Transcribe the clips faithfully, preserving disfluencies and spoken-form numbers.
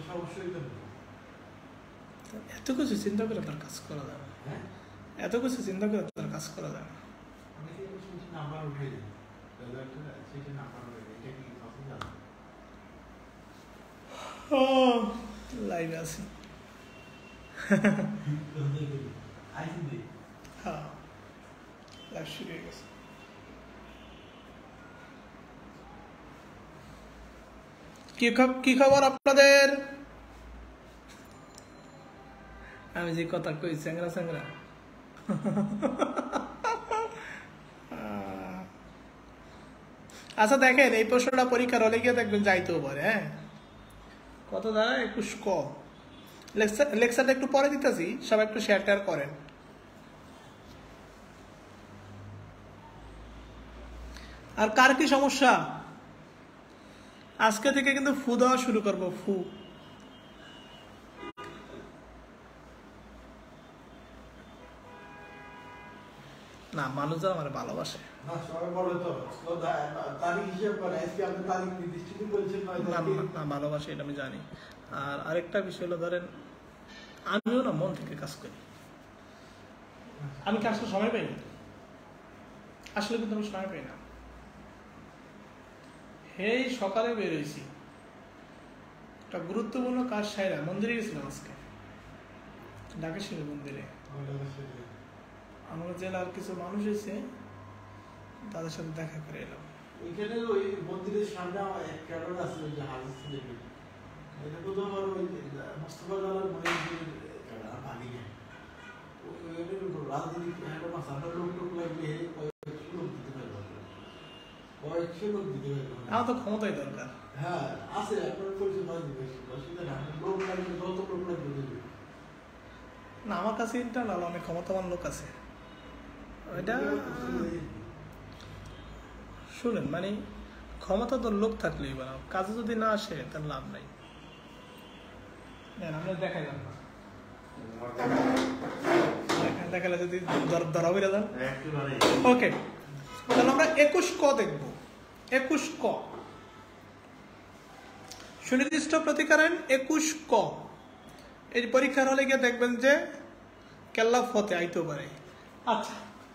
এত কিছু চিন্তা করে তার কাজ করা যায় না, এত কিছু চিন্তা করে তার কাজ করা যায় না। লাইভে আছি, হ্যাঁ লাইভ শুরু হয়ে গেছে। কি খবর আপনাদের? আমি যে কথা কই চ্যাংরা চ্যাংরা, আচ্ছা দেখেন এই প্রশ্নটা পরীক্ষার হলে গিয়ে দেখবেন যাইতেও পারে। হ্যাঁ কত দাঁড়া একুশ ক, লেকচার লেকচারটা একটু পরে দিতেছি, সবাই একটু শেয়ার টেয়ার করেন। আর কার কি সমস্যা? আজকে থেকে কিন্তু ফু দেওয়া শুরু করবো, ফু। না মানুষ আমার ভালোবাসে, ভালোবাসে এটা আমি জানি। আর আরেকটা বিষয় হলো ধরেন আমিও না মন থেকে কাজ করি, আমি কি আসলে সময় পাই না, আসলে কিন্তু আমি সময় পাই না। এই সকালে বেরোইছি একটা গুরুত্বপূর্ণ কাজ সাইরা মন্দিরে গেছিলাম আজকে, ঢাকেশ্বরী মন্দিরে। আমার জেলার কিছু মানুষ এসে তাদের সাথে দেখা করে এলাম। ওইখানে ওই মন্দিরের সামনে এক কারণ আছে, ওই যে হাজির ছিলেন এটা তো আমার ওই মোস্তফা জালাল মহিউদ্দিনের ভাবি না, ওই রাজনীতি একটা মাসাটা লোক লোক লাগবে কয়েকশো লোক দিতে পারবে, কয়েকশো লোক দিতে পারবে। আমার তো ক্ষমতাই দরকার। হ্যাঁ আছে, আপনার পরিচয় নয় দিবে, অসুবিধা না, লোক লাগবে যত লোক লাগবে দেবে না। আমার কাছে ইন্টারনাল অনেক ক্ষমতাবান লোক আছে। এটা শুনেন মানে ক্ষমতা তো লোক থাকলেই বানাও, কাজে যদি না আসে তার লাভ নাই। আমরা দেখাই যান না, দেখালে যদি ধরা বেড়ে যান। ওকে তাহলে আমরা একুশ ক দেখব। একুশ ক সুনির্দিষ্ট প্রতিকারের একুশ ক এই পরীক্ষার হলে গিয়ে দেখবেন যে কেল্লা ফতে আইতে পারে। আচ্ছা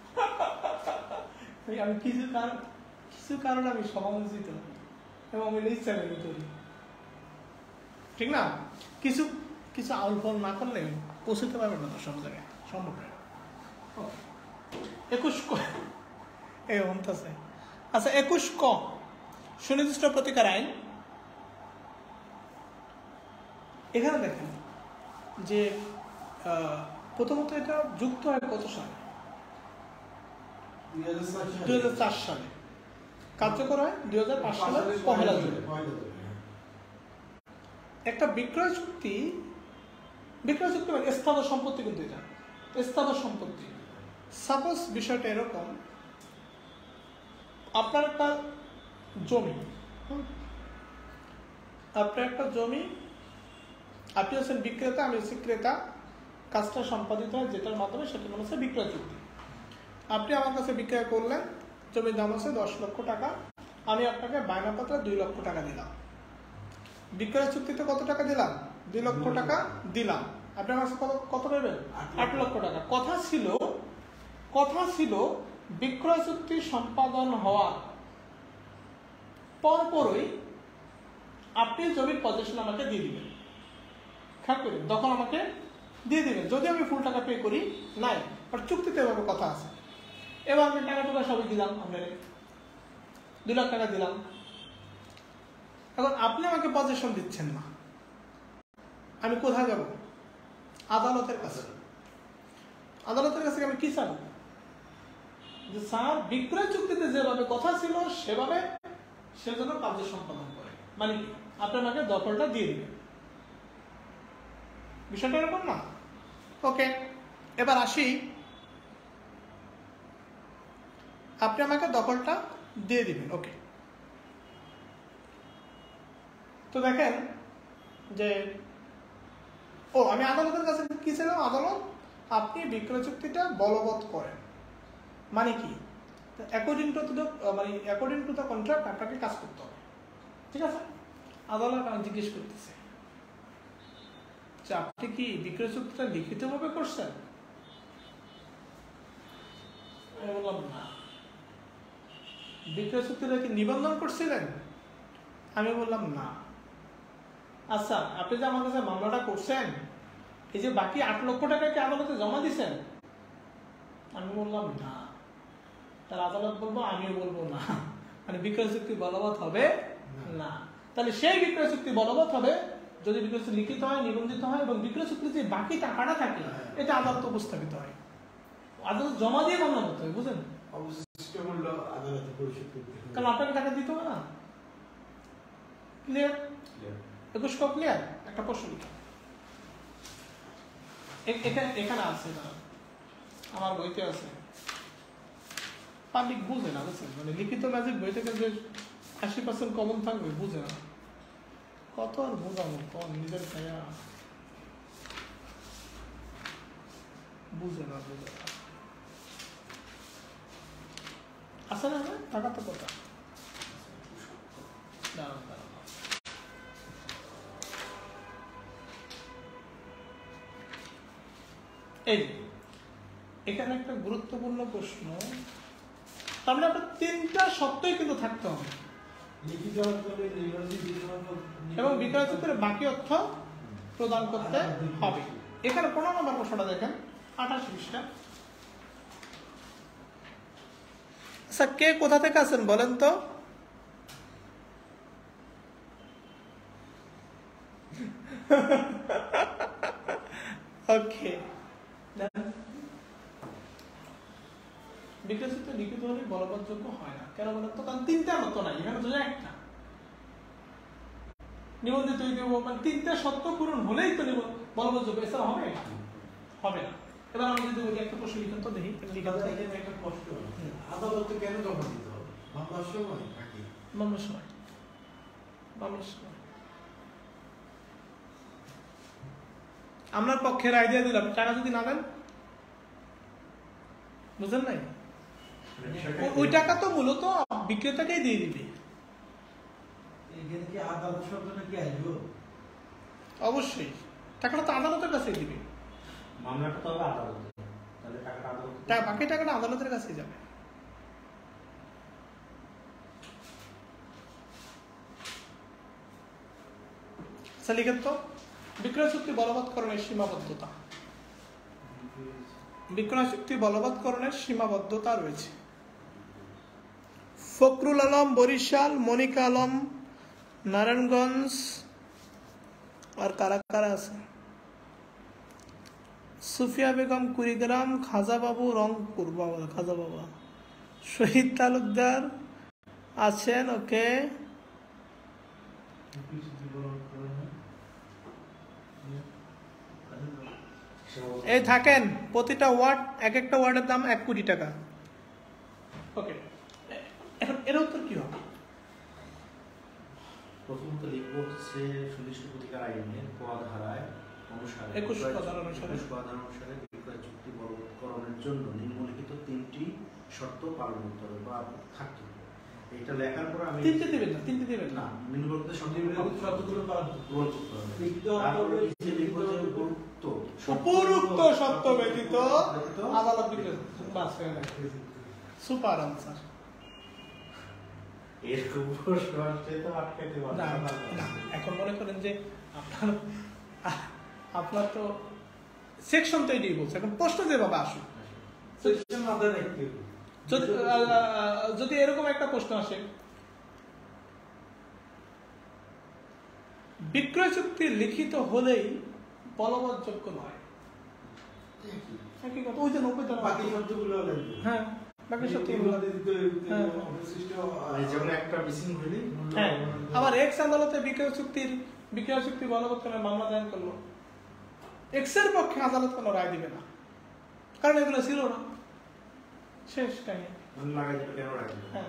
আমি কিছু কারণ কিছু কারণ আমি সমালোচিত এবং আমি ইচ্ছা মেনে করি, ঠিক না? কিছু কিছু আউল ফল না করলে পৌঁছতে পারবেন না সব জায়গায়, সম্ভব না। একুশ ক এই আছে। আচ্ছা একুশ ক সুনির্দিষ্ট প্রতিকার আইন। এখানে দেখেন যে প্রথমত এটা যুক্ত হয় কত সালে? দুই হাজার চার সালে। কার্যকর হয় দুই হাজার পাঁচ সালের পহেলা জুলাই। একটা বিক্রয় চুক্তি, বিক্রয় চুক্তি মানে স্থাবর সম্পত্তি, কিন্তু এটা স্থাবর সম্পত্তি। সাপোজ বিষয়টা এরকম, আপনার একটা জমি, আপনার একটা জমি, আপনি হচ্ছেন বিক্রেতা, আমি হচ্ছি ক্রেতা, কাজটা সম্পাদিত হয় যেটার মাধ্যমে সেটা মনে হচ্ছে বিক্রয় চুক্তি। আপনি আমার কাছে বিক্রয় করলেন, জমির দাম হচ্ছে দশ লক্ষ টাকা, আমি আপনাকে বায়নাপত্রে দুই লক্ষ টাকা দিলাম। বিক্রয় চুক্তিতে কত টাকা দিলাম? দুই লক্ষ টাকা দিলাম। আপনি আমার কাছে কত কত নেবেন? আট লক্ষ টাকা। কথা ছিল কথা ছিল বিক্রয় চুক্তি সম্পাদন হওয়ার পরপরই আপনি জমির পজিশন আমাকে দিয়ে দিবেন, খেয়াল করি, তখন আমাকে দিয়ে দিবেন যদি আমি ফুল টাকা পে করি নাই, বাট চুক্তিতে এভাবে কথা আছে। এবার আমি টাকা টাকা সবই দিলাম, আপনার দুই লাখ টাকা দিলাম। এখন আপনি আমাকে পজিশন দিচ্ছেন না, আমি কোথায় যাব? আদালতের কাছে। আদালতের কাছে আমি কি চাব? যে স্যার বিক্রয় চুক্তিতে যেভাবে কথা ছিল সেভাবে সেজন্য কার্য সম্পাদন করে, মানে কি আপনি আমাকে দখলটা দিয়ে দিবেন। বিষয়টা এরকম না? ওকে এবার আসি, আপনি আমাকে দখলটা দিয়ে দিবেন। ওকে তো দেখেন যে ও আমি আদালতের কাছে কি ছিলাম? আদালত আপনি বিক্রয় চুক্তিটা বলবৎ করেন, মানে কি অ্যাকর্ডিং টু দ্য মানে অ্যাকর্ডিং টু দ্য কন্ট্রাক্ট আপনাকে কাজ করতে হবে, ঠিক আছে? আদালত আমি জিজ্ঞেস করতেছে যে আপনি কি বিক্রয় চুক্তিটা লিখিতভাবে করছেন? আমি বললাম না। বিক্রয় চুক্তিটা কি নিবন্ধন করছিলেন? আমি বললাম না। আচ্ছা, আপনি যে আমার কাছে মামলাটা করছেন, এই যে বাকি আট লক্ষ টাকা কি আদালতে জমা দিচ্ছেন? আমি বললাম না। তার আদালত বলবো, আমিও বলবো না, মানে বিক্রয় চুক্তি বলবৎ হবে না। তাহলে সেই বিক্রয় চুক্তি বলবৎ হবে যদি বিক্রয় চুক্তি লিখিত হয়, নিবন্ধিত হয় এবং বিক্রয় চুক্তির যে বাকি টাকাটা থাকে এটা আদালত উপস্থাপিত হয়, আদালত জমা দিয়ে মামলা করতে হয়, বুঝলেন? অবশিষ্ট মূল্য আদালতে পরিশোধ করতে হবে, কারণ আপনাকে টাকা দিতে হবে না। ক্লিয়ার? একুশ ক ক্লিয়ার? একটা প্রশ্ন লিখা এখানে এখানে আছে না, আমার বইতে আছে। পাবলিক বুঝে না, বুঝছেন? মানে লিখিত ম্যাজিক বই থেকে যে আশি পার্সেন্ট কমন থাকবে বুঝে না। কত আর বোঝাবো, কম নিজের খায়া বুঝে না, বুঝে না। আছে না টাকা তো কথা। দাঁড়ান দাঁড়ান, এই এখানে একটা গুরুত্বপূর্ণ প্রশ্ন। তার মানে আপনার তিনটা শর্তই কিন্তু থাকতে হবে, এবং বিক্রয় চুক্তির বাকি অর্থ প্রদান করতে হবে। এখানে পনেরো নম্বর প্রশ্নটা দেখেন, আঠাশ পৃষ্ঠা। আচ্ছা, কে কোথা থেকে আছেন বলেন তো? ওকে, বিক্রয় চুক্তি লিখিত হলে বলবৎযোগ্য হয় না। কেন বলেন তো? কারণ তিনটা মত নাই, এখানে তো একটা নিবন্ধিত মানে তিনটা শর্ত পূরণ হলেই তো বলবৎযোগ্য, এছাড়া হবে হবে না। এবার আমি যদি বলি একটা প্রশ্ন লিখেন তো দেখি। একটা কষ্ট, আদালতে কেন জমা দিতে হবে? মামলার সময় নাকি মামলার সময়? মামলার সময় আপনার পক্ষে রায় দিয়ে দিলাম, টাকা যদি না দেন, বুঝলেন নাই? ওই টাকা তো মূলত বিক্রেতাকেই দিয়ে দিবে। এখানে কি আদালত শব্দটা কি আসবে? অবশ্যই টাকাটা তো আদালতের কাছে দিবে। মামলাটা তো হবে আদালতে, তাহলে টাকাটা আদালতে, বাকি টাকাটা আদালতের কাছে যাবে। আচ্ছা লিখেন তো, বিক্রয় চুক্তি বলবৎকরণের সীমাবদ্ধতা। বিক্রয় চুক্তি বলবৎকরণের সীমাবদ্ধতা রয়েছে। ফখরুল আলম বরিশাল, মনিকা আলম নারায়ণগঞ্জ, আর কারা কারা আছে? সুফিয়া বেগম কুড়িগ্রাম, খাজা বাবু রংপুর, বাবা খাজা বাবা, শহীদ তালুকদার আছেন। ওকে, এই থাকেন, প্রতিটা ওয়ার্ড এক একটা ওয়ার্ডের দাম এক কোটি টাকা। ওকে, এখন এর উত্তর কি হবে? প্রথমত লিখবো হচ্ছে সুনির্দিষ্ট প্রতিকার আইনের ক ধারায় অনুসারে একুশ ধারা অনুসারে একুশ ধারা অনুসারে বিক্রয় চুক্তি বলবৎকরণের জন্য নিম্নলিখিত তিনটি শর্ত পালন করতে হবে বা থাকতে হবে। এটা লেখার পর আমি তিনটে দিবেন না, তিনটে দিবেন না, না নিম্নলিখিত শর্তগুলো পালন করতে হবে। তারপরে লিখবো যে উপরোক্ত উপরোক্ত শর্ত ব্যতীত আদালত বিক্রয় বাস হয়ে গেছে। Super answer. এরকম প্রশ্ন আসলে তো আটকাতে পারবে না, না। না, এখন মনে করেন যে আপনার আপনার তো সেকশন তো এটাই বলছে, এখন প্রশ্ন যেভাবে আসুক, সেকশন মাথায় রাখতে হবে। যদি যদি এরকম একটা প্রশ্ন আসে, বিক্রয় চুক্তি লিখিত হলেই বলবৎযোগ্য নয়, একই কথা। ওই যে নব্বই ধারা, বাকি শব্দগুলো লাগবে। হ্যাঁ বাকি সব হ্যাঁ। মানে যেমন একটা মিসিং হইলে হ্যাঁ। আবার এক্স আদালতে বিক্রয় চুক্তির বিক্রয় চুক্তি বলবৎকরণের মামলা দায়ের করলো, এক্স এর পক্ষে আদালত কোনো রায় দিবে না, কারণ এগুলো ছিল না। শেষ কাহিনী। লাগাই দিলে কেন রাখবে? হ্যাঁ,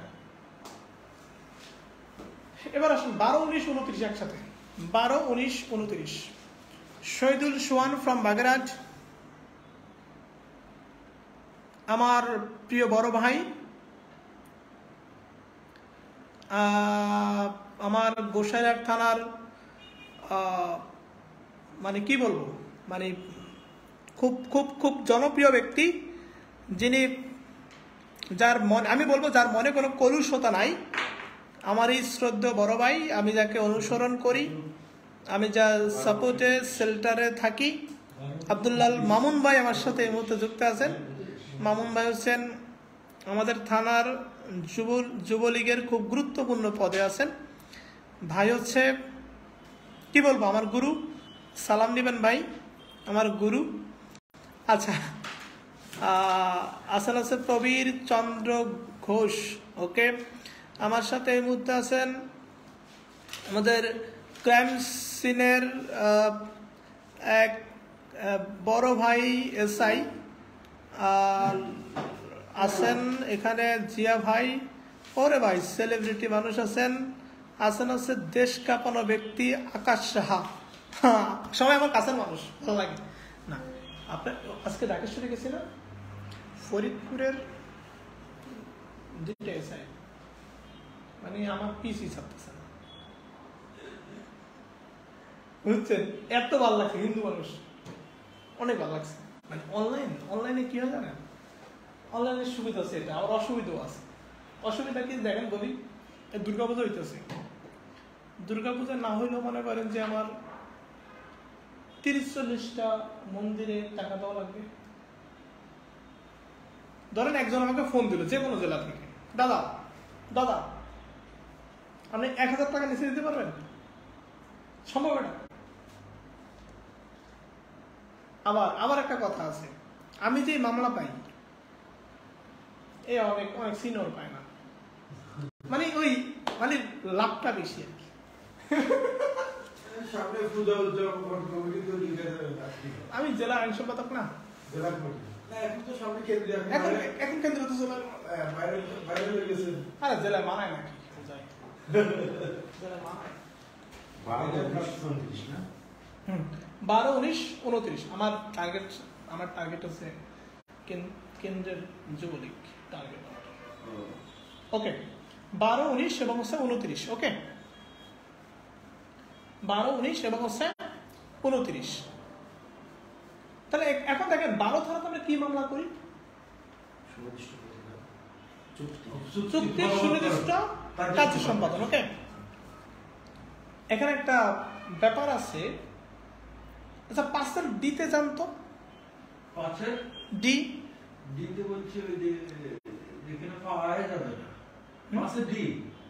এবার আসুন বারো উনিশ উনত্রিশ একসাথে। বারো উনিশ উনত্রিশ। শহীদুল সোহান ফ্রম বাগেরহাট, আমার প্রিয় বড় ভাই, আমার গোসাইরহাট থানার মানে কি বলবো, মানে খুব খুব খুব জনপ্রিয় ব্যক্তি, যিনি যার মনে, আমি বলবো যার মনে কোনো কলুষতা নাই, আমার এই শ্রদ্ধেয় বড় ভাই, আমি যাকে অনুসরণ করি, আমি যা সাপোর্টে শেল্টারে থাকি, আব্দুল্লাল মামুন ভাই আমার সাথে এই মুহূর্তে যুক্ত আছেন। মামুন ভাই হচ্ছেন আমাদের থানার যুব যুবলীগের খুব গুরুত্বপূর্ণ পদে আছেন। ভাই হচ্ছে কি বলবো, আমার গুরু, সালাম দিবেন ভাই, আমার গুরু। আচ্ছা, আছেন আছে প্রবীর চন্দ্র ঘোষ, ওকে। আমার সাথে এই মুহূর্তে আছেন আমাদের ক্রাইম সিনের এক বড় ভাই এসআই, আর আছেন এখানে জিয়া ভাই, ওরে ভাই সেলিব্রিটি মানুষ আছেন। আছেন আছে দেশ কাঁপানো ব্যক্তি আকাশ সাহা, হ্যাঁ সবাই আমার কাছের মানুষ, ভালো লাগে না। আপনার আজকে ঢাকেশ্বরে গেছিল, ফরিদপুরের দুইটা এসআই, মানে আমার পিসি ছাপতেছে না, বুঝছেন? এত ভালো লাগছে, হিন্দু মানুষ, অনেক ভালো লাগছে। মানে অনলাইন অনলাইনে কি হয় জানেন, অনলাইনের সুবিধা আছে এটা, আর অসুবিধাও আছে। অসুবিধা কি দেখেন বলি, দুর্গাপূজা হইতেছে, দুর্গাপূজা না হইলেও মনে করেন যে আমার তিরিশ চল্লিশটা মন্দিরে টাকা দেওয়া লাগবে। ধরেন একজন আমাকে ফোন দিল যে কোনো জেলা থেকে, দাদা দাদা আপনি এক হাজার টাকা নিচে দিতে পারবেন, সম্ভব এটা? আবার আবার একটা কথা আছে, আমি যে মামলা পাই এ অনেক অনেক সিনিয়র পায় না, মানে ওই মানে লাভটা বেশি আর কি। সামনে পূজা উদযাপন কমিটি তো লিখে দেবে, আমি জেলা আইন সম্পাদক না, জেলা কমিটি না, এখন তো সামনে কেন্দ্রীয়, এখন এখন কেন্দ্র তো জেলা বাইরে বাইরে হয়ে গেছে। আরে জেলায় মানায় নাকি, জেলায় মানায় বারো উনিশ উনত্রিশ আমার টার্গেট, আমার টার্গেট হচ্ছে কেন্দ্রের যুবলীগ টার্গেট, ওকে। বারো উনিশ এবং হচ্ছে উনত্রিশ, ওকে, বারো উনিশ এবং হচ্ছে উনত্রিশ। তাহলে এখন দেখেন বারো ধারাতে আমরা কি মামলা করি, চুক্তির সুনির্দিষ্ট কার্য সম্পাদন, ওকে। এখানে একটা ব্যাপার আছে, আচ্ছা পাঁচের ডিতে জানতো, পাঁচের ডি ডিতে বলছে ওই যে যেখানে পাওয়া যাবে না, পাঁচের ডি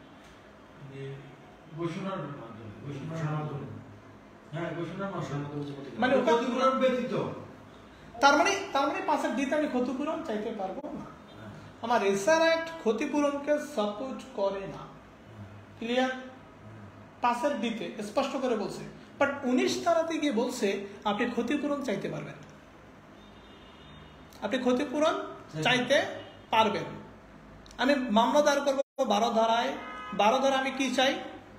ঘোষণার মাধ্যমে, ঘোষণার মাধ্যমে, হ্যাঁ ঘোষণার মাধ্যমে, মানে ক্ষতিপূরণ ব্যতীত, তার মানে তার মানে পাঁচের ডিতে আমি ক্ষতিপূরণ চাইতে পারবো না, আমার এসআর অ্যাক্ট ক্ষতিপূরণকে সাপোর্ট করে না, ক্লিয়ার? পাঁচের ডিতে স্পষ্ট করে বলছে, বাট উনিশ ধারাতে গিয়ে বলছে আপনি ক্ষতিপূরণ চাইতে পারবেন, আপনি ক্ষতিপূরণ চাইতে পারবেন। আমি মামলা দায়ের করবো বারো ধারায়, বারো ধারা আমি কি চাই,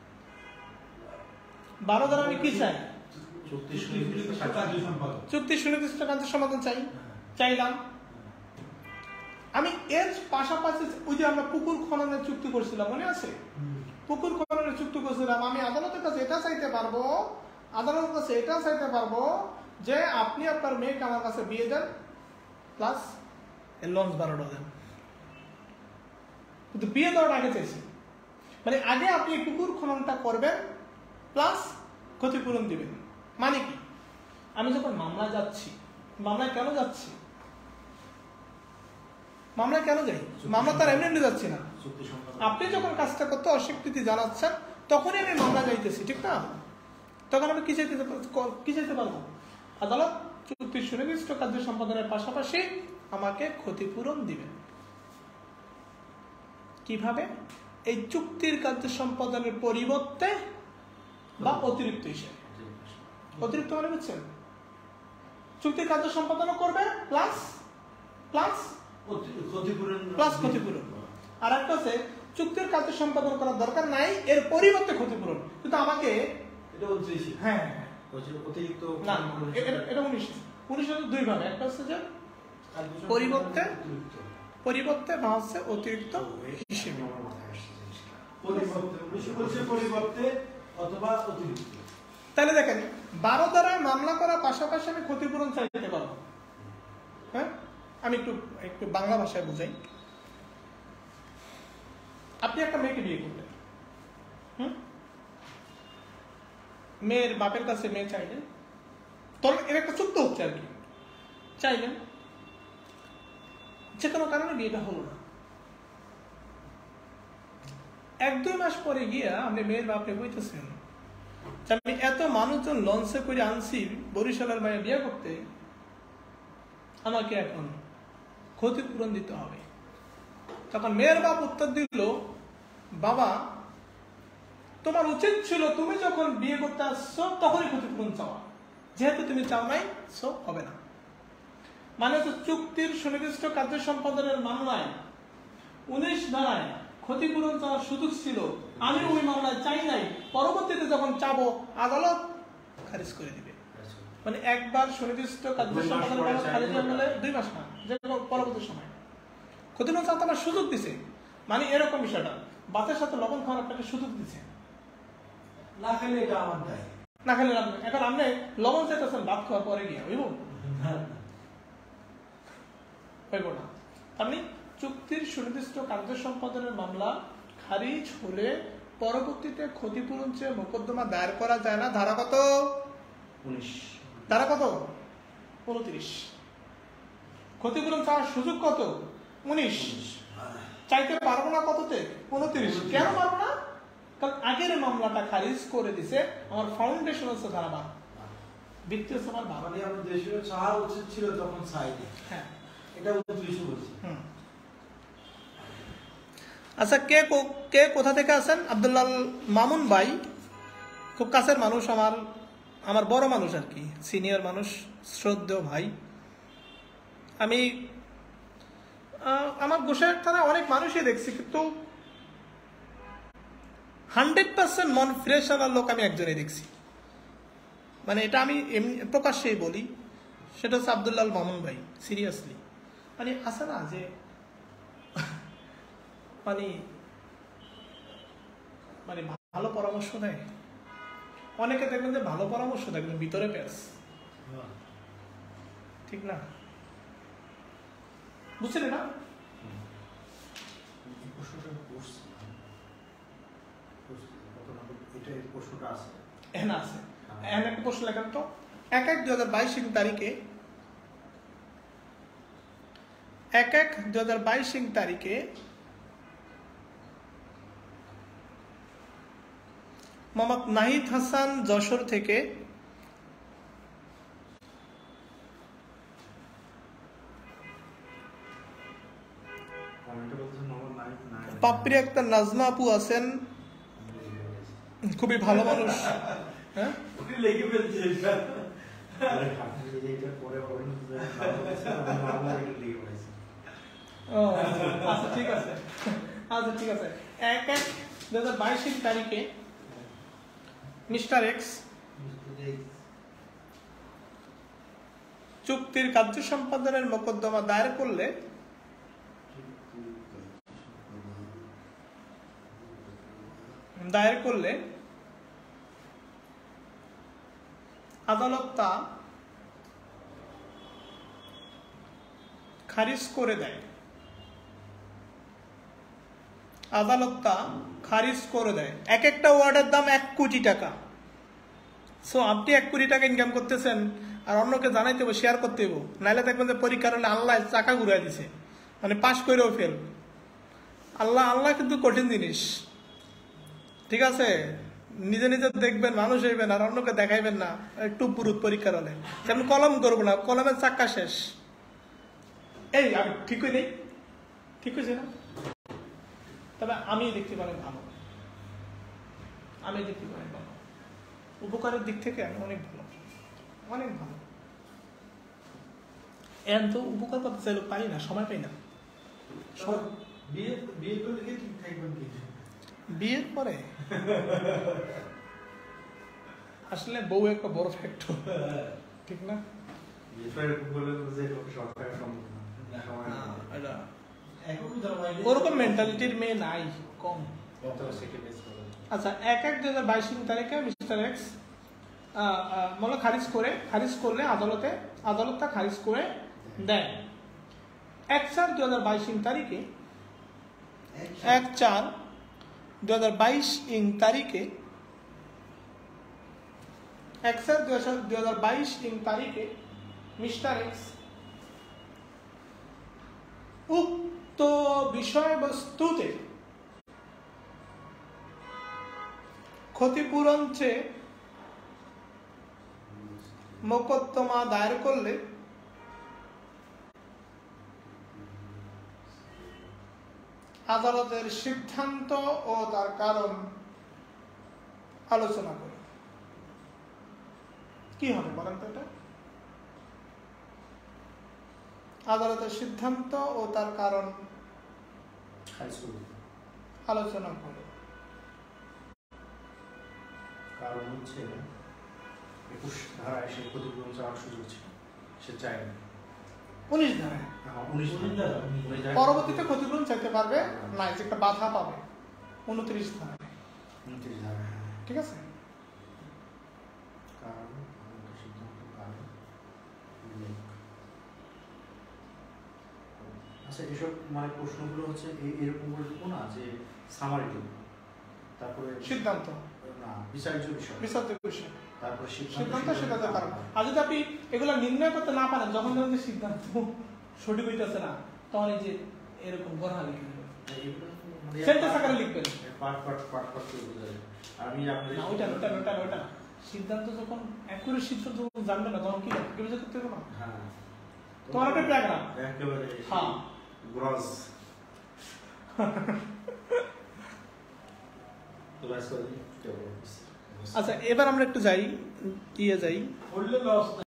বারো ধারা আমি কি চাই, চুক্তি সুনির্দিষ্ট কার্য সমাধান চাই, চাইলাম। আমি এর পাশাপাশি ওই যে আমরা পুকুর খননের চুক্তি করছিলাম, মনে আছে? পুকুর খননের চুক্তি করছিলাম, আমি আদালতের কাছে এটা চাইতে পারবো, আদালতের কাছে এটা চাইতে পারবো যে আপনি আপনার মেয়েকে আমার কাছে বিয়ে দেন প্লাস লঞ্চ ভাড়াটা দেন, কিন্তু বিয়ে দেওয়াটা আগে চাইছি, মানে আগে আপনি পুকুর খননটা করবেন প্লাস ক্ষতিপূরণ দিবেন। মানে কি, আমি যখন মামলা যাচ্ছি, মামলায় কেন যাচ্ছি, মামলায় কেন যাই, মামলা তার এমনি যাচ্ছি না, আপনি যখন কাজটা করতে অস্বীকৃতি জানাচ্ছেন তখনই আমি মামলা যাইতেছি, ঠিক না? তখন আমি কি চাইতে কি চাইতে পারবো, আদালত চুক্তির সুনির্দিষ্ট কার্য সম্পাদনের পাশাপাশি আমাকে ক্ষতিপূরণ দিবেন। কিভাবে? এই চুক্তির কার্য সম্পাদনের পরিবর্তে বা অতিরিক্ত হিসেবে। অতিরিক্ত মানে বুঝছেন, চুক্তির কার্য সম্পাদনও করবে প্লাস প্লাস ক্ষতিপূরণ প্লাস ক্ষতিপূরণ। আর একটা হচ্ছে চুক্তির কার্য সম্পাদন করার দরকার নাই, এর পরিবর্তে ক্ষতিপূরণ, কিন্তু আমাকে এটা উনত্রিশ, হ্যাঁ অতিরিক্ত না এটা উনিশ, উনিশ দুই ভাবে, একটা হচ্ছে যে পরিবর্তে পরিবর্তে বা হচ্ছে অতিরিক্ত হিসেবে, পরিবর্তে পরিবর্তে অথবা অতিরিক্ত। তাহলে দেখেন বারো দ্বারায় মামলা করার পাশাপাশি আমি ক্ষতিপূরণ চাইতে পারবো। হ্যাঁ, আমি একটু একটু বাংলা ভাষায় বুঝাই। আপনি একটা মেয়েকে বিয়ে করলেন, হুম, মেয়ের বাপের কাছে মেয়ে চাইলেন, তখন এর একটা চুক্তি হচ্ছে আর কি, চাইলেন, যে কোনো কারণে বিয়েটা হলো না। এক দুই মাস পরে গিয়া আপনি মেয়ের বাপে বইতেছেন আমি এত মানুষজন লঞ্চে করে আনছি বরিশালের মায়ের বিয়ে করতে, আমাকে এখন ক্ষতিপূরণ দিতে হবে। তখন মেয়ের বাপ উত্তর দিল, বাবা তোমার উচিত ছিল তুমি যখন বিয়ে করতে আসছো তখনই ক্ষতিপূরণ চাওয়া, যেহেতু তুমি চাও নাই সো হবে না। মানে হচ্ছে চুক্তির সুনির্দিষ্ট কার্য সম্পাদনের মামলায় উনিশ ধারায় ক্ষতিপূরণ চাওয়ার সুযোগ ছিল, আমি ওই মামলায় চাই নাই, পরবর্তীতে যখন চাবো আদালত খারিজ করে দিবে। মানে একবার সুনির্দিষ্ট কার্য সম্পাদনের মামলা খারিজ হয়ে গেলে দুই মাস না, যে কোনো পরবর্তী সময় ক্ষতিপূরণ চাওয়ার আমার সুযোগ দিছে। মানে এরকম বিষয়টা, বাতের সাথে লবণ খাওয়ার আপনাকে সুযোগ দিছে, না খেলে এটা আমার দায়, না খেলে এখন আপনি লবণ চাইতেছেন ভাত খাওয়ার পরে গিয়ে হইব হইব না। আপনি চুক্তির সুনির্দিষ্ট কার্য সম্পাদনের মামলা খারিজ হলে পরবর্তীতে ক্ষতিপূরণ চেয়ে মোকদ্দমা দায়ের করা যায় না। ধারা কত? উনিশ। ধারা কত? উনত্রিশ। ক্ষতিপূরণ চাওয়ার সুযোগ কত? উনিশ। চাইতে পারবো না কততে? উনত্রিশ। কেন পারবো না? কারণ আগের মামলাটা খারিজ করে দিছে, আমার ফাউন্ডেশন হচ্ছে ধারা বারো, ভিত্তি হচ্ছে আমার বারো। মানে আমার দেশের চাওয়া উচিত ছিল তখন চাইনি। হ্যাঁ, এটা উনত্রিশ বলছি। হুম। আচ্ছা, কে কে কোথা থেকে আছেন? আব্দুল্লাহ মামুন ভাই, খুব কাছের মানুষ, আমার আমার বড় মানুষ আর কি, সিনিয়র মানুষ, শ্রদ্ধেয় ভাই। আমি আমার গোসাইয়ের থানায় অনেক মানুষই দেখছি, কিন্তু হান্ড্রেড পার্সেন্ট মন ফ্রেশ হওয়ার লোক আমি একজনই দেখছি। মানে এটা আমি এমনি প্রকাশ্যেই বলি, সেটা হচ্ছে আব্দুল্লাহ মামুন ভাই। সিরিয়াসলি মানে আছে না যে মানে মানে ভালো পরামর্শ দেয়। অনেকে দেখবেন যে ভালো পরামর্শ দেয় কিন্তু ভিতরে প্যাস, ঠিক না? বুঝছেন না? এখানে আছে, এখানে একটা প্রশ্ন লেখেন তো। এক এক দুই হাজার বাইশ তারিখে এক এক দুই হাজার বাইশ তারিখে মোহাম্মদ নাহিদ হাসান যশোর থেকে পাপড়ি একটা নাজমা আপু আছেন, খুবই ভালো মানুষ। হ্যাঁ, লেগে ফেলছে আচ্ছা ঠিক আছে, আচ্ছা ঠিক আছে। এক এক দুই হাজার বাইশ তারিখে মিস্টার এক্স চুক্তির কার্য সম্পাদনের মোকদ্দমা দায়ের করলে দায়ের করলে আদালত তা খারিজ করে দেয়। আদালত তা খারিজ করে দেয়। এক একটা ওয়ার্ডের দাম এক কোটি টাকা। সো আপনি এক কোটি টাকা ইনকাম করতেছেন, আর অন্যকে জানাইতে হবে, শেয়ার করতে হবে, নাইলে দেখবেন যে পরীক্ষার হলে আল্লাহ চাকা ঘুরাই দিছে, মানে পাশ করেও ফেল। আল্লাহ আল্লাহ কিন্তু কঠিন জিনিস, ঠিক আছে? নিজে নিজে দেখবেন, মানুষ হইবেন, আর অন্যকে দেখাইবেন না। একটু পুরুত পরীক্ষার হলে যেমন কলম করবো না, কলমের চাক্কা শেষ। এই আমি ঠিক হই নেই, ঠিক হয়েছে না? তবে আমি দেখতে পারি ভালো, আমি দেখতে পারি ভালো, উপকারের দিক থেকে আমি অনেক ভালো, অনেক ভালো। এর তো উপকার করতে চাইলে পারি না, সময় পাই না। বিয়ে বিয়ে করলে কি ঠিক থাকবেন কি? বিয়ের পরে আসলে বউ একটা বড় ফ্যাক্টর, ঠিক না? ওরকম মেন্টালিটির মেয়ে নাই, কম। আচ্ছা, এক এক দুই হাজার বাইশ তারিখে মিস্টার এক্স মানে খারিজ করে খারিজ করলে আদালতে আদালত তা খারিজ করে দেয়। এক চার দু হাজার বাইশ ইং তারিখে এক চার দু হাজার বাইশ ইং তারিখে এক চার দু হাজার বাইশ ইং তারিখে মিস্টার এক্স উক্ত বিষয়বস্তুতে ক্ষতিপূরণ চেয়ে মোকদ্দমা দায়ের করলে আদালতের সিদ্ধান্ত ও তার কারণ আলোচনা করে। কি হবে বলেন তো এটা? আদালতের সিদ্ধান্ত ও তার কারণ আলোচনা করে। কারণ হচ্ছে একুশ ধারায় সে ক্ষতিপূরণ চাওয়ার সুযোগ ছিল, সে চায়নি। উনিশ ধারায় উনিশ ধারা পরবর্তীতে ক্ষতিপূরণ চাইতে পারবে না, যে একটা বাধা পাবে উনত্রিশ ধারায়। উনত্রিশ ধারা ঠিক আছে। কারণ সিদ্ধান্ত কারণ উল্লেখ। আচ্ছা, এসব মানে প্রশ্নগুলো হচ্ছে এই- এরকম বলবো না যে সামারি দেব, তারপরে সিদ্ধান্ত না বিচার্য বিষয়, বিচার্য বিষয়, তারপরে সিদ্ধান্ত সিদ্ধান্ত কারণ। আর যদি আপনি এগুলো নির্ণয় করতে না পারেন, যখন দেখেন যে সিদ্ধান্ত সঠিক হইতেছে না, তখন এই যে এরকম গড়া লিখে দেবেন, সেন্টেন্স আকারে লিখবেন। পার্ট পার্ট পার্ট পার্ট করে বোঝা যায়। আমি আপনাদের না ওইটা ওইটা ওইটা ওইটা না। সিদ্ধান্ত যখন একুরেট সিদ্ধান্ত যখন জানবে না, তখন কি কি বুঝে করতে হবে না। হ্যাঁ, তোমার একটা প্যারাগ্রাফ একেবারে হ্যাঁ গ্রস তো বাস করে দিই। আচ্ছা, এবার আমরা একটু যাই ইয়ে যাই পড়লে লস